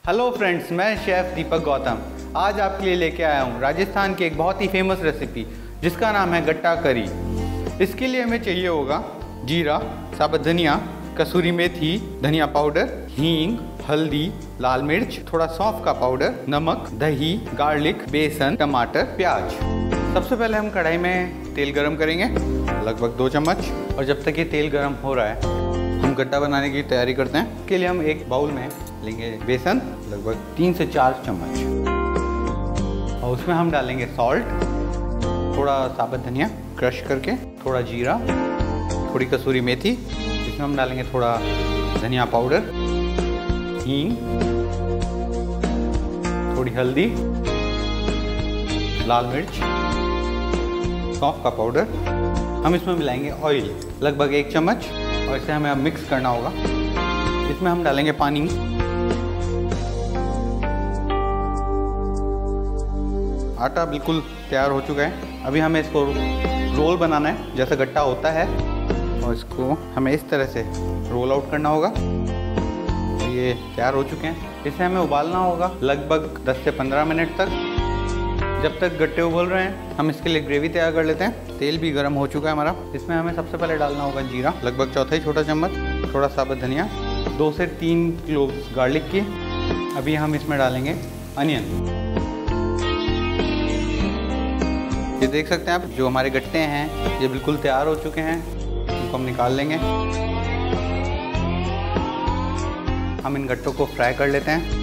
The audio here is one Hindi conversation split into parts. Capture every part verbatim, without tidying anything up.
हेलो फ्रेंड्स, मैं शेफ़ दीपक गौतम आज आपके लिए लेके आया हूँ राजस्थान की एक बहुत ही फेमस रेसिपी जिसका नाम है गट्टा करी। इसके लिए हमें चाहिए होगा जीरा, साबुत धनिया, कसूरी मेथी, धनिया पाउडर, हींग, हल्दी, लाल मिर्च, थोड़ा सौंफ का पाउडर, नमक, दही, गार्लिक, बेसन, टमाटर, प्याज। सबसे पहले हम कढ़ाई में तेल गरम करेंगे लगभग दो चम्मच। और जब तक ये तेल गरम हो रहा है हम गट्टा बनाने की तैयारी करते हैं। इसके लिए हम एक बाउल में लेंगे बेसन लगभग तीन से चार चम्मच और उसमें हम डालेंगे सॉल्ट, थोड़ा साबुत धनिया क्रश करके, थोड़ा जीरा, थोड़ी कसूरी मेथी, इसमें हम डालेंगे थोड़ा धनिया पाउडर, हींग, थोड़ी हल्दी, लाल मिर्च, सौंफ का पाउडर। हम इसमें मिलाएंगे ऑयल लगभग एक चम्मच और इसे हमें अब मिक्स करना होगा। इसमें हम डालेंगे पानी। आटा बिल्कुल तैयार हो चुका है। अभी हमें इसको रोल बनाना है जैसा गट्टा होता है और इसको हमें इस तरह से रोल आउट करना होगा। ये तैयार हो चुके हैं। इसे हमें उबालना होगा लगभग दस से पंद्रह मिनट तक। जब तक गट्टे उबल रहे हैं हम इसके लिए ग्रेवी तैयार कर लेते हैं। तेल भी गर्म हो चुका है हमारा। इसमें हमें सबसे पहले डालना होगा जीरा लगभग चौथाई छोटा चम्मच, थोड़ा साबुत धनिया, दो से तीन क्लोव्स गार्लिक की। अभी हम इसमें डालेंगे अनियन। ये देख सकते हैं आप जो हमारे गट्टे हैं ये बिल्कुल तैयार हो चुके हैं। इनको हम निकाल लेंगे। हम इन गट्टों को फ्राई कर लेते हैं।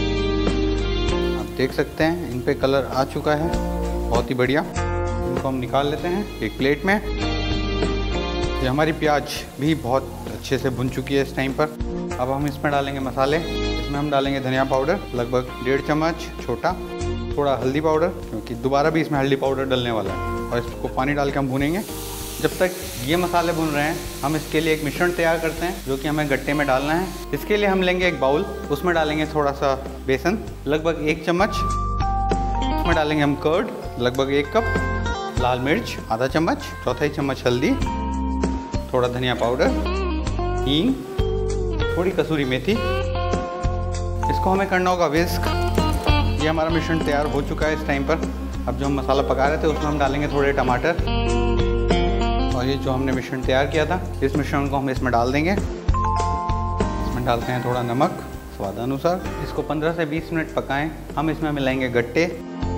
आप देख सकते हैं इन पे कलर आ चुका है, बहुत ही बढ़िया। इनको हम निकाल लेते हैं एक प्लेट में। ये हमारी प्याज भी बहुत अच्छे से भुन चुकी है इस टाइम पर। अब हम इसमें डालेंगे मसाले। इसमें हम डालेंगे धनिया पाउडर लगभग डेढ़ चम्मच छोटा, थोड़ा हल्दी पाउडर क्योंकि दोबारा भी इसमें हल्दी पाउडर डलने वाला है, और इसको पानी डाल के हम भूनेंगे। जब तक ये मसाले भून रहे हैं हम इसके लिए एक मिश्रण तैयार करते हैं जो कि हमें गट्टे में डालना है। इसके लिए हम लेंगे एक बाउल, उसमें डालेंगे थोड़ा सा बेसन लगभग एक चम्मच, उसमें डालेंगे हम कर्ड लगभग एक कप, लाल मिर्च आधा चम्मच, चौथाई चम्मच हल्दी, थोड़ा धनिया पाउडर, हींग, थोड़ी कसूरी मेथी। इसको हमें करना होगा विस्क। ये हमारा मिश्रण तैयार हो चुका है इस टाइम पर। अब जो हम मसाला पका रहे थे उसमें हम डालेंगे थोड़े टमाटर, और ये जो हमने मिश्रण तैयार किया था इस मिश्रण को हम इसमें डाल देंगे। इसमें डालते हैं थोड़ा नमक स्वादानुसार। इसको पंद्रह से बीस मिनट पकाएं। हम इसमें मिलाएंगे गट्टे।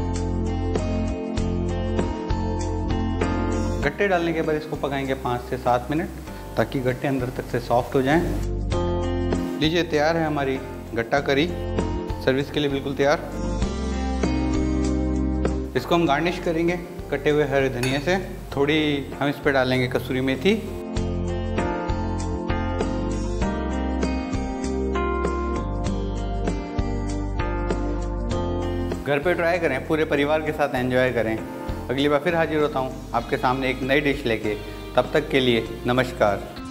गट्टे डालने के बाद इसको पकाएंगे पाँच से सात मिनट ताकि गट्टे अंदर तक से सॉफ्ट हो जाएं। लीजिए तैयार है हमारी गट्टा करी, सर्विस के लिए बिल्कुल तैयार। इसको हम गार्निश करेंगे कटे हुए हरे धनिया से। थोड़ी हम इस पर डालेंगे कसूरी मेथी। घर पे ट्राई करें, पूरे परिवार के साथ एंजॉय करें। अगली बार फिर हाजिर होता हूँ आपके सामने एक नई डिश लेके। तब तक के लिए नमस्कार।